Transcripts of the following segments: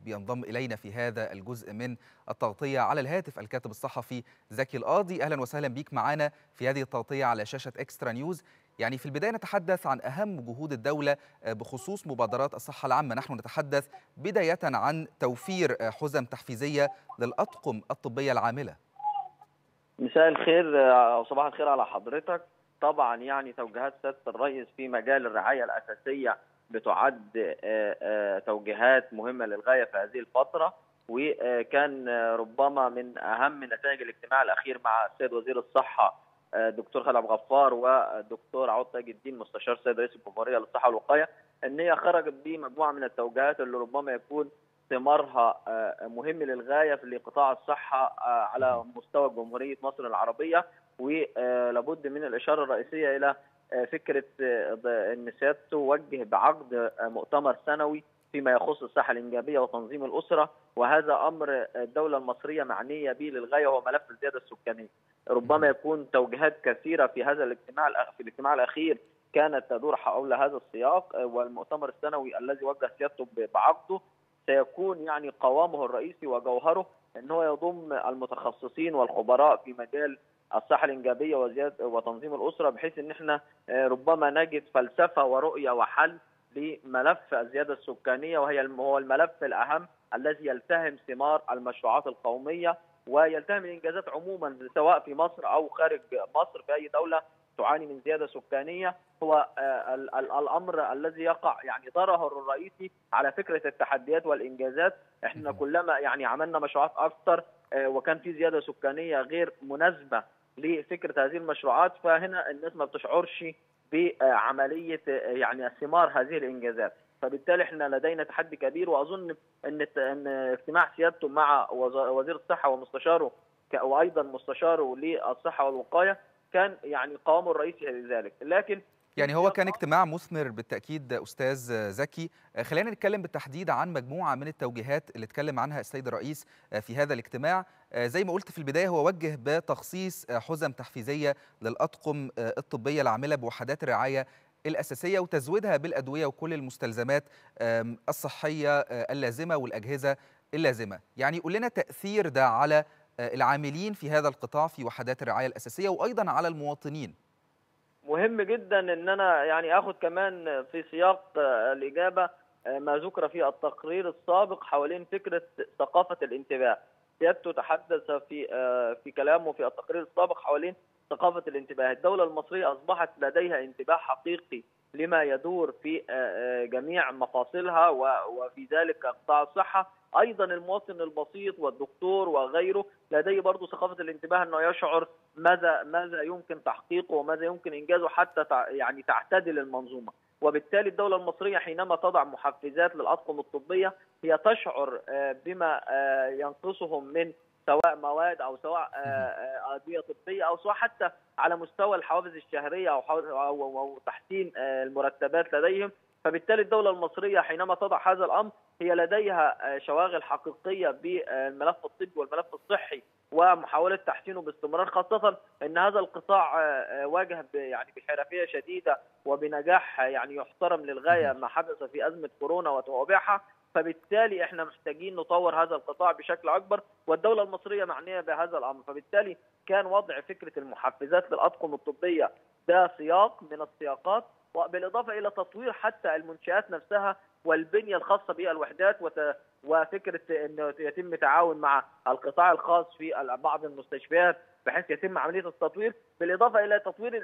بينضم إلينا في هذا الجزء من التغطية على الهاتف الكاتب الصحفي زكي القاضي. أهلا وسهلا بيك معنا في هذه التغطية على شاشة إكسترا نيوز. يعني في البداية نتحدث عن أهم جهود الدولة بخصوص مبادرات الصحة العامة. نحن نتحدث بداية عن توفير حزم تحفيزية للأطقم الطبية العاملة. مساء الخير أو صباح الخير على حضرتك. طبعا يعني توجيهات سيادة الرئيس في مجال الرعاية الأساسية بتعد توجيهات مهمة للغاية في هذه الفترة، وكان ربما من أهم نتائج الاجتماع الأخير مع السيد وزير الصحة دكتور خالد عبد الغفار والدكتور عوض تاج الدين مستشار السيد رئيس الجمهورية للصحة والوقاية، ان هي خرجت بمجموعة من التوجيهات اللي ربما يكون ثمارها مهم للغاية في قطاع الصحة على مستوى جمهورية مصر العربية. ولابد من الإشارة الرئيسية إلى فكرة أن سيادته وجه بعقد مؤتمر سنوي فيما يخص الصحة الإنجابية وتنظيم الأسرة، وهذا أمر الدولة المصرية معنية به للغاية، وهو ملف الزيادة السكانية. ربما يكون توجيهات كثيرة في هذا الاجتماع الأخير كانت تدور حول هذا السياق، والمؤتمر السنوي الذي وجه سيادته بعقده سيكون يعني قوامه الرئيسي وجوهره أنه يضم المتخصصين والخبراء في مجال الصحة الإنجابية وتنظيم الأسرة، بحيث أن احنا ربما نجد فلسفة ورؤية وحل لملف الزيادة السكانية، وهو الملف الأهم الذي يلتهم ثمار المشروعات القومية ويلتهم الإنجازات عموما سواء في مصر أو خارج مصر في أي دولة تعاني من زيادة سكانية. هو الأمر الذي يقع يعني ضرره الرئيسي على فكرة التحديات والإنجازات. احنا كلما يعني عملنا مشروعات أكثر وكان في زيادة سكانية غير مناسبة لفكرة هذه المشروعات، فهنا الناس ما بتشعرش بعملية يعني ثمار هذه الإنجازات. فبالتالي احنا لدينا تحدي كبير، وأظن ان اجتماع سيادته مع وزير الصحة ومستشاره وأيضا مستشاره للصحة والوقاية كان يعني قوامه الرئيسي لذلك. لكن يعني هو كان اجتماع مثمر بالتأكيد أستاذ زكي. خلينا نتكلم بالتحديد عن مجموعة من التوجيهات اللي اتكلم عنها السيد الرئيس في هذا الاجتماع. زي ما قلت في البداية، هو وجه بتخصيص حزم تحفيزية للأطقم الطبية العاملة بوحدات الرعاية الأساسية وتزويدها بالأدوية وكل المستلزمات الصحية اللازمة والأجهزة اللازمة. يعني قول لنا تأثير ده على العاملين في هذا القطاع في وحدات الرعاية الأساسية وأيضا على المواطنين. مهم جدا ان انا يعني اخذ كمان في سياق الاجابه ما ذكر في التقرير السابق حوالين فكره ثقافه الانتباه. سيادته تحدث في كلامه في التقرير السابق حوالين ثقافه الانتباه. الدوله المصريه اصبحت لديها انتباه حقيقي لما يدور في جميع مفاصلها وفي ذلك قطاع الصحه. ايضا المواطن البسيط والدكتور وغيره لديه برضه ثقافه الانتباه، انه يشعر ماذا يمكن تحقيقه وماذا يمكن انجازه حتى يعني تعتدل المنظومه. وبالتالي الدوله المصريه حينما تضع محفزات للاطقم الطبيه هي تشعر بما ينقصهم من سواء مواد او سواء ادويه طبيه او سواء حتى على مستوى الحوافز الشهريه او تحسين المرتبات لديهم. فبالتالي الدوله المصريه حينما تضع هذا الامر هي لديها شواغل حقيقيه بالملف الطبي والملف الصحي ومحاوله تحسينه باستمرار، خاصه ان هذا القطاع واجه يعني بحرفيه شديده وبنجاح يعني يحترم للغايه ما حدث في ازمه كورونا وتوابعها. فبالتالي احنا محتاجين نطور هذا القطاع بشكل اكبر، والدوله المصريه معنيه بهذا الامر. فبالتالي كان وضع فكره المحفزات للاطقم الطبيه ده سياق من السياقات، وبالاضافه الى تطوير حتى المنشات نفسها والبنيه الخاصه بالوحدات وفكره انه يتم تعاون مع القطاع الخاص في بعض المستشفيات بحيث يتم عمليه التطوير، بالاضافه الى تطوير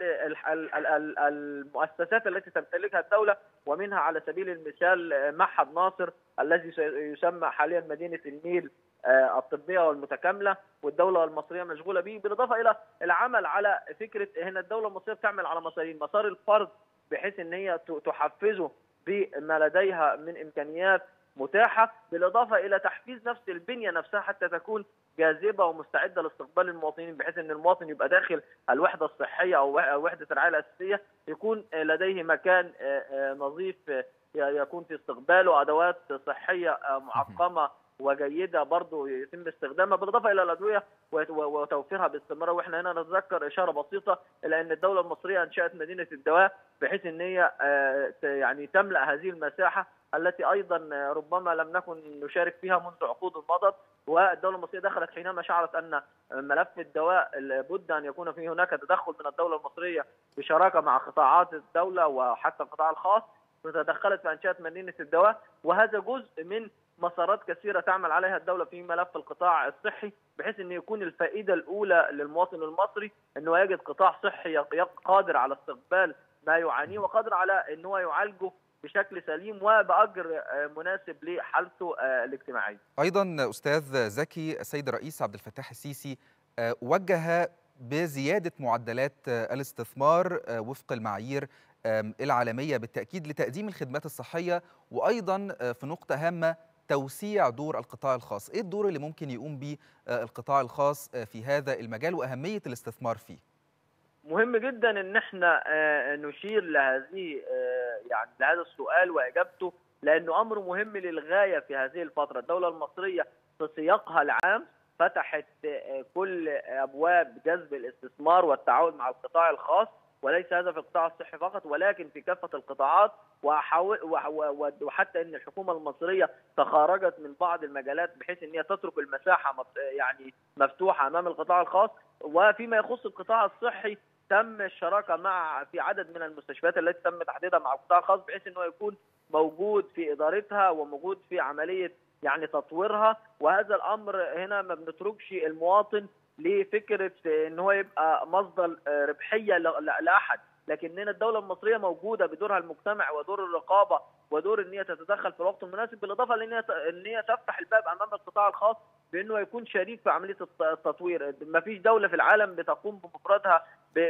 المؤسسات التي تمتلكها الدوله، ومنها على سبيل المثال معهد ناصر الذي يسمى حاليا مدينه النيل الطبيه والمتكامله، والدوله المصريه مشغوله به، بالاضافه الى العمل على فكره هنا الدوله المصريه بتعمل على مسارين: مسار الفرد بحيث ان هي تحفزه بما لديها من امكانيات متاحه، بالاضافه الى تحفيز نفس البنيه نفسها حتى تكون جاذبه ومستعده لاستقبال المواطنين، بحيث ان المواطن يبقى داخل الوحده الصحيه او وحده الرعايه الاساسيه يكون لديه مكان نظيف يكون في استقباله ادوات صحيه معقمه وجيده برضه يتم استخدامها، بالاضافه الى الادويه وتوفيرها باستمرار. واحنا هنا نتذكر اشاره بسيطه الى ان الدوله المصريه انشات مدينه الدواء بحيث ان هي يعني تملا هذه المساحه التي ايضا ربما لم نكن نشارك فيها منذ عقود مضت، والدوله المصريه دخلت حينما شعرت ان ملف الدواء لابد ان يكون فيه هناك تدخل من الدوله المصريه بشراكه مع قطاعات الدوله وحتى القطاع الخاص، فتدخلت في انشاء مدينه الدواء، وهذا جزء من مسارات كثيره تعمل عليها الدوله في ملف القطاع الصحي، بحيث ان يكون الفائده الاولى للمواطن المصري انه يجد قطاع صحي قادر على استقبال ما يعانيه وقادر على ان هو يعالجه بشكل سليم وبأجر مناسب لحالته الاجتماعيه. ايضا استاذ زكي، السيد الرئيس عبد الفتاح السيسي وجه بزياده معدلات الاستثمار وفق المعايير العالميه بالتاكيد لتقديم الخدمات الصحيه، وايضا في نقطه هامه توسيع دور القطاع الخاص. ايه الدور اللي ممكن يقوم به القطاع الخاص في هذا المجال واهميه الاستثمار فيه؟ مهم جدا ان احنا نشير لهذه يعني لهذا السؤال واجابته، لانه امر مهم للغايه في هذه الفتره. الدوله المصريه في سياقها العام فتحت كل ابواب جذب الاستثمار والتعاون مع القطاع الخاص، وليس هذا في القطاع الصحي فقط ولكن في كافه القطاعات، وحتى ان الحكومه المصريه تخارجت من بعض المجالات بحيث ان هي تترك المساحه يعني مفتوحه امام القطاع الخاص. وفيما يخص القطاع الصحي تم الشراكه في عدد من المستشفيات التي تم تحديدها مع القطاع الخاص، بحيث انه يكون موجود في ادارتها وموجود في عمليه يعني تطويرها. وهذا الامر هنا ما بنتركش المواطن لفكره ان هو يبقى مصدر ربحيه لاحد، لكن هنا الدوله المصريه موجوده بدورها المجتمع ودور الرقابه ودور ان هي تتدخل في الوقت المناسب، بالاضافه لان هي تفتح الباب امام القطاع الخاص بانه يكون شريك في عمليه التطوير. ما فيش دوله في العالم بتقوم بمفردها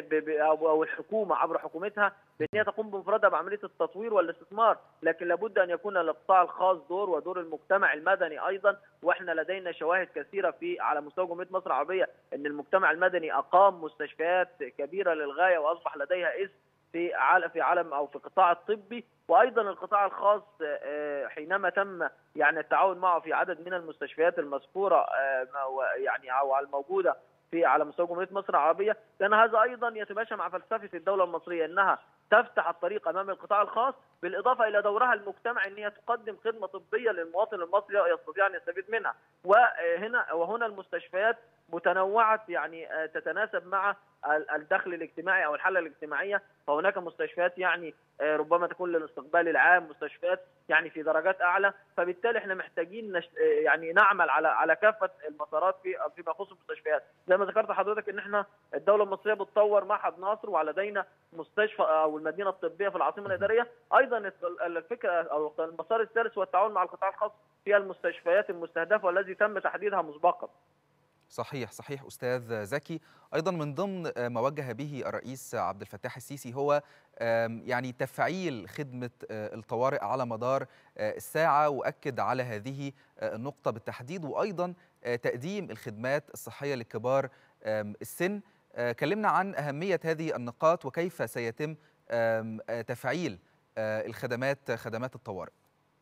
او الحكومه عبر حكومتها بان هي تقوم بمفردها بعمليه التطوير والاستثمار، لكن لابد ان يكون للقطاع الخاص دور ودور المجتمع المدني ايضا. واحنا لدينا شواهد كثيره على مستوى جمهوريه مصر العربيه ان المجتمع المدني اقام مستشفيات كبيره للغايه واصبح لديها اسم في عالم او في القطاع الطبي. وايضا القطاع الخاص حينما تم يعني التعاون معه في عدد من المستشفيات المذكوره يعني او الموجوده على مستوى جمهوريه مصر العربيه، كان هذا ايضا يتماشى مع فلسفه الدوله المصريه انها تفتح الطريق امام القطاع الخاص، بالاضافه الى دورها المجتمعي ان هي تقدم خدمه طبيه للمواطن المصري يستطيع ان يستفيد منها. وهنا المستشفيات متنوعه يعني تتناسب مع الدخل الاجتماعي او الحاله الاجتماعيه، فهناك مستشفيات يعني ربما تكون للاستقبال العام، مستشفيات يعني في درجات اعلى، فبالتالي احنا محتاجين يعني نعمل على كافه المسارات فيما يخص المستشفيات. زي ما ذكرت حضرتك ان احنا الدوله المصريه بتطور معهد ناصر، ولدينا مستشفى او المدينه الطبيه في العاصمه الاداريه. ايضا الفكره او المسار الثالث هو التعاون مع القطاع الخاص في المستشفيات المستهدفه والذي تم تحديدها مسبقا. صحيح أستاذ زكي. أيضا من ضمن ما وجه به الرئيس عبد الفتاح السيسي هو يعني تفعيل خدمة الطوارئ على مدار الساعة، وأكد على هذه النقطة بالتحديد، وأيضا تقديم الخدمات الصحية لكبار السن. كلمنا عن أهمية هذه النقاط وكيف سيتم تفعيل خدمات الطوارئ.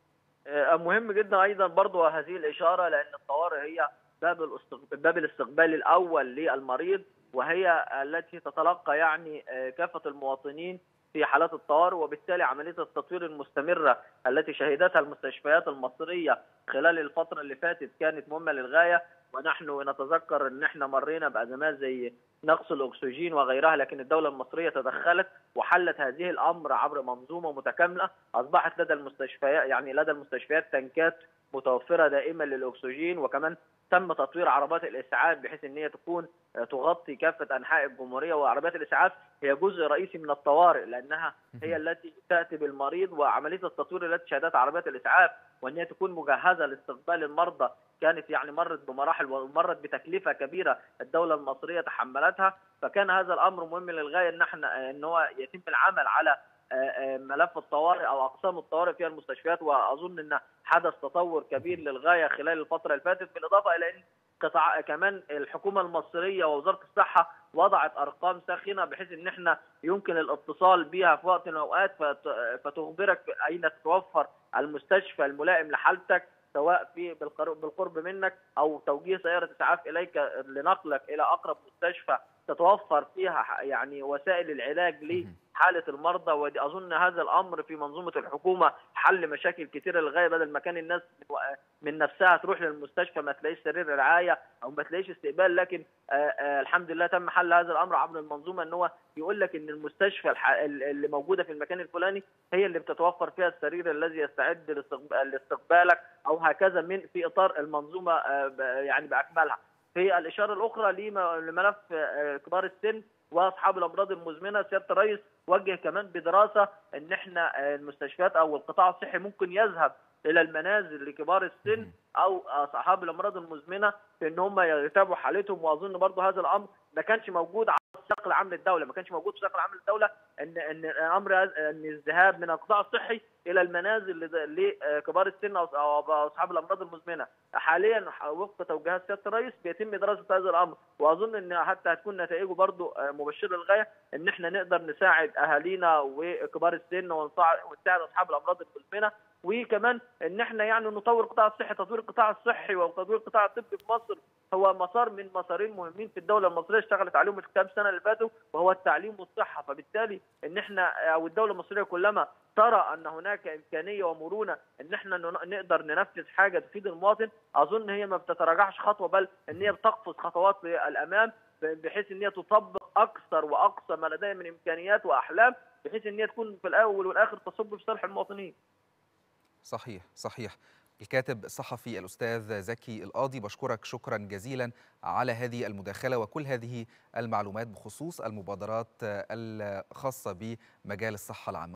مهم جدا أيضا برضو هذه الإشارة، لأن الطوارئ هي باب الاستقبال الأول للمريض، وهي التي تتلقى يعني كافة المواطنين في حالات الطوارئ، وبالتالي عملية التطوير المستمرة التي شهدتها المستشفيات المصرية خلال الفترة اللي فاتت كانت مهمة للغاية. ونحن نتذكر ان احنا مرينا بأزمات زي نقص الأكسجين وغيرها، لكن الدولة المصرية تدخلت وحلت هذه الأمر عبر منظومة متكاملة. أصبحت لدى المستشفيات تنكات متوفرة دائما للأكسجين، وكمان تم تطوير عربات الإسعاف بحيث ان هي تكون تغطي كافة أنحاء الجمهورية. وعربات الإسعاف هي جزء رئيسي من الطوارئ، لأنها هي التي تأتي بالمريض، وعملية التطوير التي شهدتها عربات الإسعاف وأن هي تكون مجهزة لاستقبال المرضى كانت يعني مرت بمراحل ومرت بتكلفة كبيرة الدولة المصرية تحملتها. فكان هذا الأمر مهم للغاية ان هو يتم العمل على ملف الطوارئ او اقسام الطوارئ في المستشفيات، واظن ان حدث تطور كبير للغايه خلال الفتره اللي فاتت، بالاضافه الى ان كمان الحكومه المصريه ووزاره الصحه وضعت ارقام ساخنه بحيث ان احنا يمكن الاتصال بها في وقت من الاوقات فتخبرك اين تتوفر المستشفى الملائم لحالتك، سواء بالقرب منك او توجيه سياره اسعاف اليك لنقلك الى اقرب مستشفى تتوفر فيها يعني وسائل العلاج حاله المرضى. ودي اظن هذا الامر في منظومه الحكومه حل مشاكل كثيره للغايه، بدل ما كان الناس من نفسها تروح للمستشفى ما تلاقيش سرير رعايه او ما تلاقيش استقبال، لكن الحمد لله تم حل هذا الامر عبر المنظومه، ان هو يقول لك ان المستشفى اللي موجوده في المكان الفلاني هي اللي بتتوفر فيها السرير الذي يستعد لاستقبالك، او هكذا في اطار المنظومه يعني باكملها. في الاشاره الاخرى لملف كبار السن واصحاب الامراض المزمنه، سياده الرئيس وجه كمان بدراسه ان احنا المستشفيات او القطاع الصحي ممكن يذهب الى المنازل لكبار السن او اصحاب الامراض المزمنه في ان هم يتابعوا حالتهم. واظن برضه هذا الامر ما كانش موجود على السياق العام للدوله، ما كانش موجود في السياق العام للدوله ان امر ان الذهاب من القطاع الصحي الى المنازل لكبار السن او اصحاب الامراض المزمنه. حاليا وفق توجيهات سياده الرئيس بيتم دراسه هذا الامر، واظن ان حتى هتكون نتائجه برضه مبشره للغايه، ان احنا نقدر نساعد اهالينا وكبار السن ونساعد اصحاب الامراض المزمنه، وكمان ان احنا يعني نطور القطاع الصحي. تطوير القطاع الصحي وتطوير القطاع الطبي في مصر هو مسار من مسارين مهمين في الدوله المصريه اشتغلت عليهم الكام سنه اللي فاتوا، وهو التعليم والصحه. فبالتالي ان احنا او الدوله المصريه كلما ترى ان هناك امكانيه ومرونه ان احنا نقدر ننفذ حاجه تفيد المواطن، اظن هي ما بتتراجعش خطوه، بل ان هي بتقفز خطوات للامام، بحيث ان هي تطبق اكثر واقصى ما لديها من امكانيات واحلام، بحيث ان هي تكون في الاول والاخر تصب في صالح المواطنين. صحيح صحيح. الكاتب الصحفي الأستاذ زكي القاضي، بشكرك شكرا جزيلا على هذه المداخلة وكل هذه المعلومات بخصوص المبادرات الخاصة بمجال الصحة العامة.